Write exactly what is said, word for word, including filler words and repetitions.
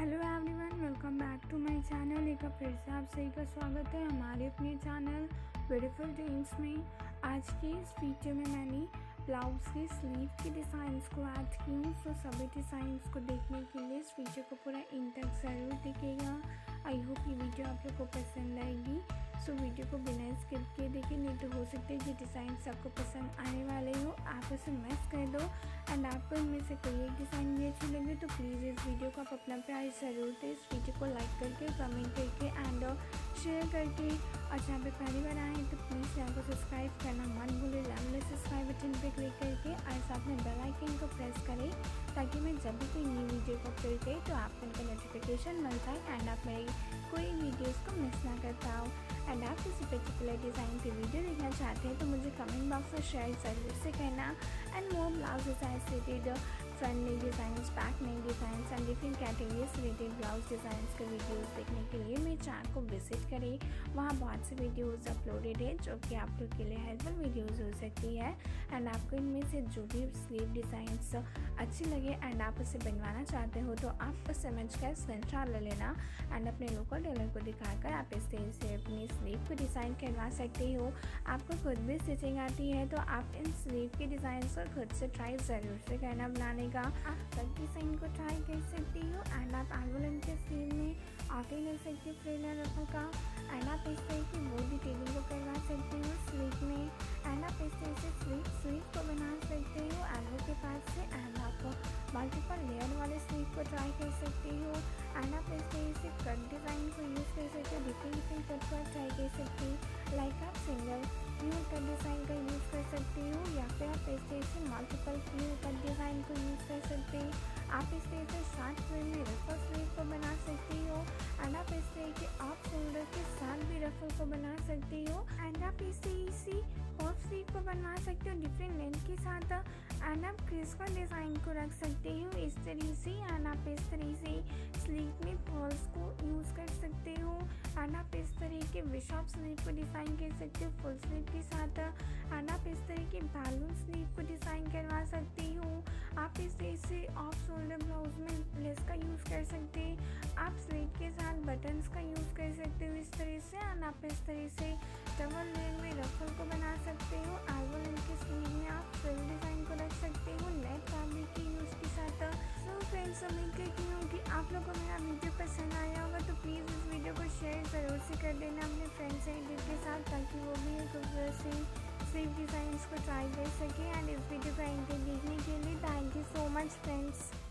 Hello everyone, welcome back to my channel. एक बार फिर से आप सभी का स्वागत है हमारे अपने चैनल ब्यूटीफुल ड्रीम्स में। आज के इस वीडियो में मैंने ब्लाउज के स्लीव के डिज़ाइंस को ऐड की हूँ। सो सभी डिज़ाइंस को देखने के लिए इस वीडियो को पूरा एंड तक ज़रूर देखिएगा। आई होप ये वीडियो आप लोग को पसंद आएगी। सो वीडियो को बिना स्किप किए देखिए, नहीं तो हो सकता है ये डिज़ाइन आपको पसंद आने वाले हो, आप उसे मिस कर दो। एंड आपको इनमें से कोई एक डिज़ाइन भी अच्छी लगे तो प्लीज़ इस वीडियो को आप अपना प्यार ज़रूर दें। इस वीडियो को लाइक करके, कमेंट करके एंड शेयर करके, और जहाँ पे पहली बार आए तो प्लीज़ चैनल को सब्सक्राइब करना मत भूलें। लाल सब्सक्राइब बटन पर क्लिक करके और साथ में बेल आइकन को प्रेस करें ताकि मैं जब भी कोई न्यू वीडियो को अपलोड करें तो आपको उनका नोटिफिकेशन मिलता है एंड आप मेरी कोई वीडियोज़ को मिस ना कर पाओ। एंड आप किसी पर्टिकुलर डिज़ाइन की वीडियो देखना चाहते हैं तो मुझे कमेंट बॉक्स में शेयर ज़रूर से करना। And more blouse design related, front neck designs, back neck designs and different categories related blouse designs के वीडियोस देखने के लिए मेरे चैनल को विजिट करें। वहाँ बहुत से वीडियोस अपलोडेड है जो कि आप लोग के लिए हेल्पफुल वीडियोस हो सकती है। एंड आपको इनमें से जो भी स्लीव डिज़ाइंस अच्छी लगे एंड आप उसे बनवाना चाहते हो तो आप उस समझ कर स्क्रीनशॉट ले लेना एंड अपने लोकल टेलर को दिखाकर आप इस तरह से अपनी स्लीव को डिज़ाइन करवा सकते हो। आपको खुद भी स्टिचिंग आती है तो आप इन स्लीव के डिज़ाइन को खुद से ट्राई ज़रूर से करना बनाने का। आप कट डिज़ाइन को ट्राई कर सकती हो एंड आप एल्बोलम के स्लीव में आगे ले सकते हो फ्रिलर रखो का। एंड आप इस तरह की वो डिटेलिंग को करवा सकते हो स्लीव में। एंड आप इस तरह से स्लीव स्लीव को बना सकते हो एल्बो के पास से। एंड आप मल्टीपल लेयर वाले स्लीव को ट्राई कर सकते हो। एंड आप इस तरह से कट डिज़ाइन को यूज़ कर सकते हो, डिफरेंट डिफरेंट कट को ट्राई कर सकते हो। लाइक आप सिंगल फ्यू कट डिज़ाइन का यूज़ कर सकते हो या फिर आप इस तरह से मल्टीपल फ्यू कट डिज़ाइन को यूज़ कर सकते हो। आप इस तरह से साथ फ्रेम में रफल स्लीव को बना सकती हो एंड आप इस तरह के ऑफ शोल्डर के साथ भी रफल को बना सकती हो। एंड आप इस तरह से ऑफ स्लीव को बनवा सकते हो डिफरेंट लेंथ के साथ। एंड आप क्रिस का डिज़ाइन को रख सकते हो इस तरह से। एंड आप इस तरह से स्लीव में पर्ल्स को यूज़ कर सकते हो। एंड आप इस तरह के बिशॉप स्लीव को डिज़ाइन कर सकते हो फुल स्लीव के साथ। एंड आप इस तरह के बैलून स्लीव को डिज़ाइन करवा सकती हो। आप इस तरह से ऑफ शोल्डर ब्लाउज में लेस का यूज़ कर सकते हैं। आप स्लीव के साथ बटन्स का यूज़ कर सकते हो इस तरह से। एंड आप इस तरह से डबल लेयर में रफल को बना सकते हो। एल्बोलम के स्लीव में आप फ्रिल डिज़ाइन को रख सकते हो नेट फैब्रिक के यूज़ के साथ। सो फ्रेंड्स, उम्मीद करती हूँ कि आप लोगों को मेरा वीडियो पसंद आया होगा तो प्लीज़ इस वीडियो को शेयर ज़रूर से कर देना अपने फ्रेंड्स एंड के साथ ताकि वो भी एक खूबसूरत सी स्लीव डिज़ाइंस को ट्राई कर सके। एंड इस वीडियो को एंड तक देखने के लिए thank you so much friends.